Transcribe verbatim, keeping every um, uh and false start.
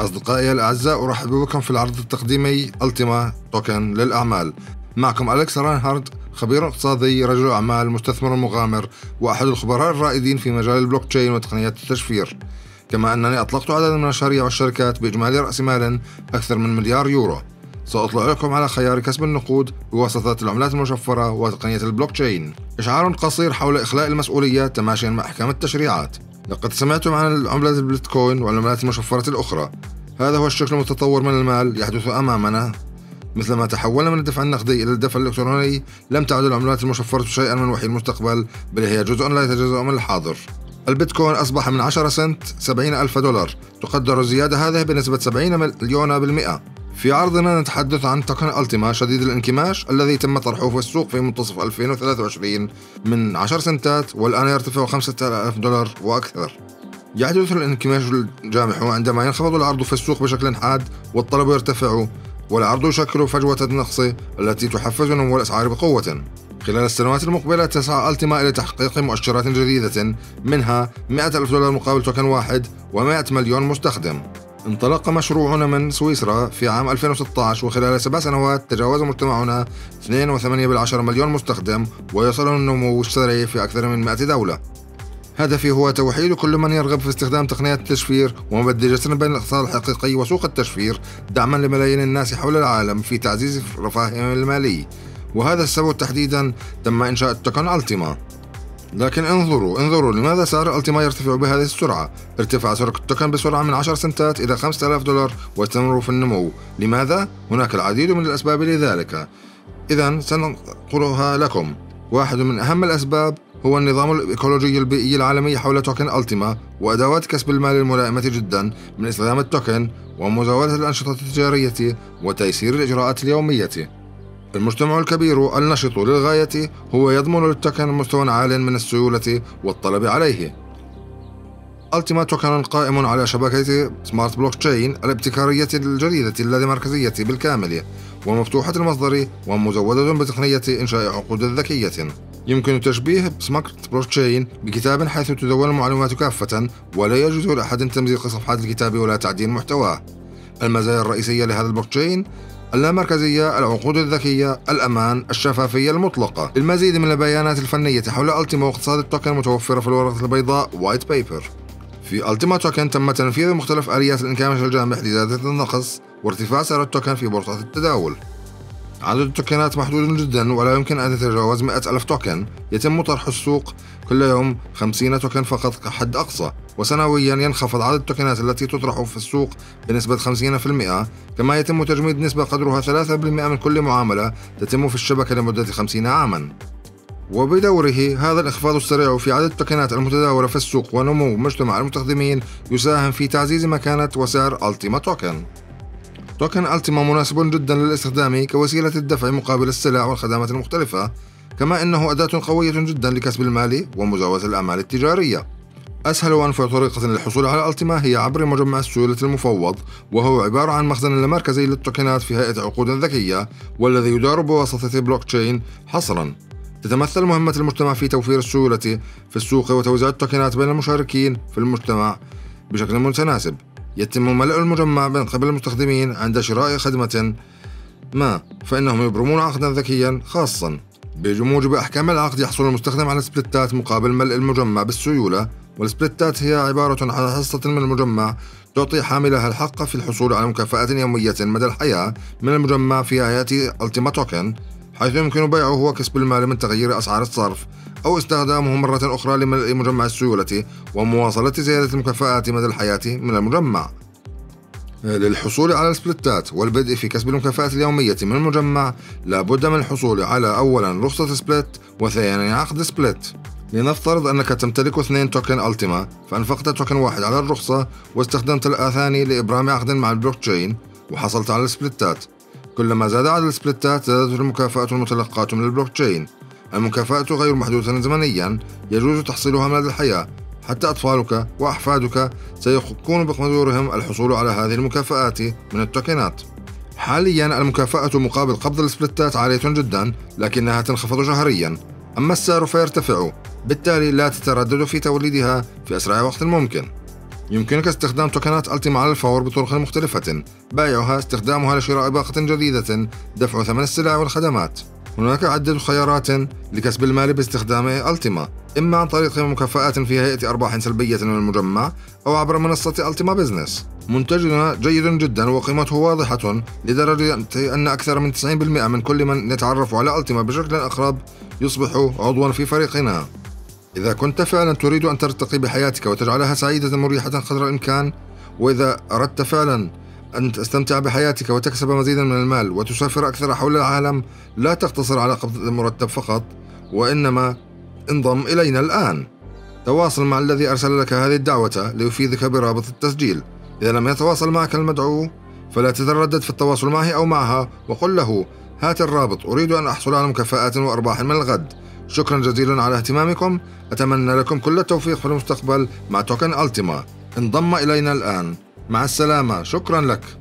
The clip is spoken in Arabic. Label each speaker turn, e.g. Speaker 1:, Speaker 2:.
Speaker 1: أصدقائي الأعزاء، أرحب بكم في العرض التقديمي ألتيما توكن للأعمال. معكم أليكس راينهارد، خبير اقتصادي، رجل أعمال، مستثمر مغامر، وأحد الخبراء الرائدين في مجال البلوك تشين وتقنيات التشفير. كما أنني أطلقت عددا من المشاريع والشركات بإجمالي رأس مال أكثر من مليار يورو. سأطلع لكم على خيار كسب النقود بواسطة العملات المشفرة وتقنية البلوك تشين. إشعار قصير حول إخلاء المسؤولية تماشيا مع أحكام التشريعات. لقد سمعتم عن العملة البيتكوين والعملات المشفرة الأخرى. هذا هو الشكل المتطور من المال يحدث أمامنا. مثلما تحولنا من الدفع النقدي إلى الدفع الإلكتروني، لم تعد العملات المشفرة شيئا من وحي المستقبل، بل هي جزء لا يتجزأ من الحاضر. البيتكوين أصبح من عشرة سنت سبعين ألف دولار. تقدر الزيادة هذه بنسبة سبعين مليون بالمئة. في عرضنا نتحدث عن توكن ألتيما شديد الانكماش الذي تم طرحه في السوق في منتصف ألفين وثلاثة وعشرين من عشر سنتات، والآن يرتفع خمسة آلاف دولار وأكثر. يحدث الانكماش الجامح عندما ينخفض العرض في السوق بشكل حاد والطلب يرتفع، والعرض يشكل فجوة النقص التي تحفز نمو الأسعار بقوة. خلال السنوات المقبلة تسعى ألتيما إلى تحقيق مؤشرات جديدة، منها مئة ألف دولار مقابل توكن واحد ومئة مليون مستخدم. انطلق مشروعنا من سويسرا في عام ألفين وستة عشر، وخلال سبع سنوات تجاوز مجتمعنا اثنين فاصلة ثمانية مليون مستخدم، ويصل النمو السريع في أكثر من مئة دولة. هدفي هو توحيد كل من يرغب في استخدام تقنيات التشفير ومبدل جسر بين الاقتصاد الحقيقي وسوق التشفير، دعما لملايين الناس حول العالم في تعزيز رفاههم المالي. وهذا السبب تحديدا تم إنشاء التوكن ألتيما. لكن انظروا انظروا لماذا سعر ألتيما يرتفع بهذه السرعة؟ ارتفع سعر التوكن بسرعة من عشر سنتات إلى خمسة آلاف دولار ويستمر في النمو. لماذا؟ هناك العديد من الأسباب لذلك، إذا سننقلها لكم. واحد من أهم الأسباب هو النظام الإيكولوجي البيئي العالمي حول توكن ألتيما، وأدوات كسب المال الملائمة جدا من استخدام التوكن ومزاولة الأنشطة التجارية وتيسير الإجراءات اليومية. المجتمع الكبير النشط للغاية هو يضمن للتوكن مستوى عال من السيولة والطلب عليه. ألتيما توكن قائم على شبكة سمارت بلوك تشين الابتكارية الجديدة اللامركزية بالكامل ومفتوحة المصدر ومزودة بتقنية إنشاء عقود ذكية. يمكن تشبيه سمارت بلوك تشين بكتاب حيث تدون المعلومات كافة، ولا يجوز لأحد تمزيق صفحات الكتاب ولا تعديل محتواه. المزايا الرئيسية لهذا البلوك تشين: اللامركزية، العقود الذكية، الأمان، الشفافية المطلقة. المزيد من البيانات الفنية حول ألتيما واقتصاد التوكن متوفرة في الورقة البيضاء وايت بيبر. في ألتيما توكن تم تنفيذ مختلف آليات الانكماش الجامح لزيادة النقص وارتفاع سعر التوكن في بورصة التداول. عدد التوكنات محدود جدا ولا يمكن أن يتجاوز مئة ألف توكن. يتم طرح السوق كل يوم خمسين توكن فقط كحد أقصى، وسنويا ينخفض عدد التوكنات التي تطرح في السوق بنسبة خمسين بالمئة. كما يتم تجميد نسبة قدرها ثلاثة بالمئة من كل معاملة تتم في الشبكة لمدة خمسين عاما. وبدوره هذا الانخفاض السريع في عدد التوكنات المتداولة في السوق ونمو مجتمع المستخدمين يساهم في تعزيز مكانة وسعر ألتيما توكن. توكن ألتيما مناسب جدا للاستخدام كوسيلة الدفع مقابل السلع والخدمات المختلفة، كما إنه أداة قوية جدا لكسب المال ومزاولة الأعمال التجارية. أسهل وأنفع طريقة للحصول على ألتيما هي عبر مجمع السيولة المفوض، وهو عبارة عن مخزن مركزي للتوكنات في هيئة عقود ذكية، والذي يدار بواسطة بلوك تشين حصرا. تتمثل مهمة المجتمع في توفير السيولة في السوق وتوزيع التوكنات بين المشاركين في المجتمع بشكل متناسب. يتم ملء المجمع من قبل المستخدمين عند شراء خدمة ما، فإنهم يبرمون عقدا ذكيا خاصا. بموجب أحكام العقد يحصل المستخدم على سبلتات مقابل ملء المجمع بالسيولة، والسبلتات هي عبارة عن حصة من المجمع تعطي حاملها الحق في الحصول على مكافآت يومية مدى الحياة من المجمع في هيئة ألتيما توكن، حيث يمكن بيعه وكسب المال من تغيير أسعار الصرف أو استخدامه مرة أخرى لملء مجمع السيولة ومواصلة زيادة المكافآت مدى الحياة من المجمع. للحصول على السبلتات والبدء في كسب المكافآت اليومية من المجمع، لابد من الحصول على أولا رخصة سبلت، وثانيا عقد سبلت. لنفترض أنك تمتلك اثنين توكن ألتيما، فأنفقت توكن واحد على الرخصة واستخدمت الثاني لإبرام عقد مع البلوك تشين وحصلت على السبلتات. كلما زاد عدد السبلتات زادت المكافأة المتلقاة من البلوك تشين. المكافأة غير محدودة زمنيا، يجوز تحصيلها مدى الحياة، حتى أطفالك وأحفادك سيكون بمقدورهم الحصول على هذه المكافآت من التوكنات. حاليا المكافأة مقابل قبض السبلتات عالية جدا، لكنها تنخفض شهريا، أما السعر فيرتفع، بالتالي لا تتردد في توليدها في أسرع وقت ممكن. يمكنك استخدام توكنات ألتيما على الفور بطرق مختلفة، بيعها، استخدامها لشراء باقة جديدة، دفع ثمن السلع والخدمات. هناك عدة خيارات لكسب المال باستخدام ألتيما، إما عن طريق مكافآت في هيئة أرباح سلبية من المجمع أو عبر منصة ألتيما بزنس. منتجنا جيد جدا وقيمته واضحة لدرجة أن أكثر من تسعين بالمئة من كل من يتعرف على ألتيما بشكل أقرب يصبح عضوا في فريقنا. إذا كنت فعلا تريد أن ترتقي بحياتك وتجعلها سعيدة مريحة قدر الإمكان، وإذا أردت فعلا أن تستمتع بحياتك وتكسب مزيدا من المال وتسافر أكثر حول العالم، لا تقتصر على قبض المرتب فقط، وإنما انضم إلينا الآن. تواصل مع الذي أرسل لك هذه الدعوة ليفيدك برابط التسجيل. إذا لم يتواصل معك المدعو فلا تتردد في التواصل معه أو معها، وقل له: هات الرابط، أريد أن أحصل على مكافآت وأرباح من الغد. شكرا جزيلا على اهتمامكم، أتمنى لكم كل التوفيق في المستقبل مع توكن ألتيما. انضم إلينا الآن. مع السلامة، شكرا لك.